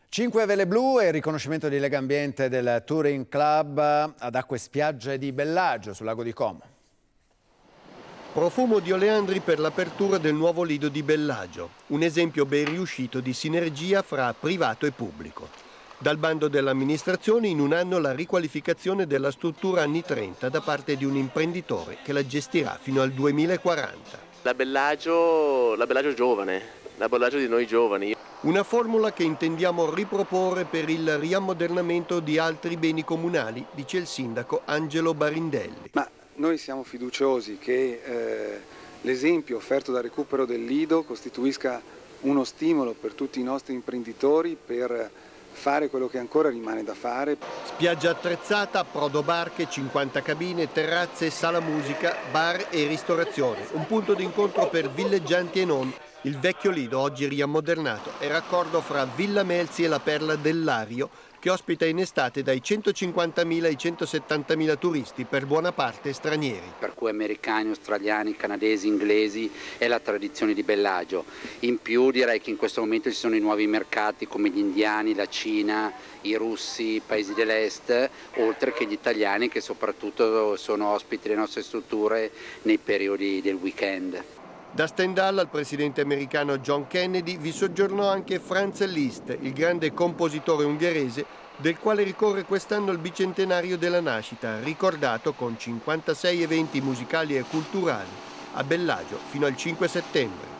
5 vele blu e il riconoscimento di Legambiente del Touring Club ad acque e spiagge di Bellagio, sul lago di Como. Profumo di oleandri per l'apertura del nuovo lido di Bellagio, un esempio ben riuscito di sinergia fra privato e pubblico. Dal bando dell'amministrazione in un anno la riqualificazione della struttura anni 30 da parte di un imprenditore che la gestirà fino al 2040. La Bellagio giovane, la Bellagio di noi giovani. Una formula che intendiamo riproporre per il riammodernamento di altri beni comunali, dice il sindaco Angelo Barindelli. Ma noi siamo fiduciosi che l'esempio offerto dal recupero del lido costituisca uno stimolo per tutti i nostri imprenditori per fare quello che ancora rimane da fare. Spiaggia attrezzata, approdo barche, 50 cabine, terrazze, sala musica, bar e ristorazione. Un punto d'incontro per villeggianti e non. Il vecchio lido, oggi riammodernato, è raccordo fra Villa Melzi e la Perla del Lario, che ospita in estate dai 150.000 ai 170.000 turisti, per buona parte stranieri. Per cui americani, australiani, canadesi, inglesi è la tradizione di Bellagio. In più direi che in questo momento ci sono i nuovi mercati come gli indiani, la Cina, i russi, i paesi dell'est, oltre che gli italiani che soprattutto sono ospiti delle nostre strutture nei periodi del weekend. Da Stendhal al presidente americano John Kennedy vi soggiornò anche Franz Liszt, il grande compositore ungherese, del quale ricorre quest'anno il bicentenario della nascita, ricordato con 56 eventi musicali e culturali a Bellagio fino al 5 settembre.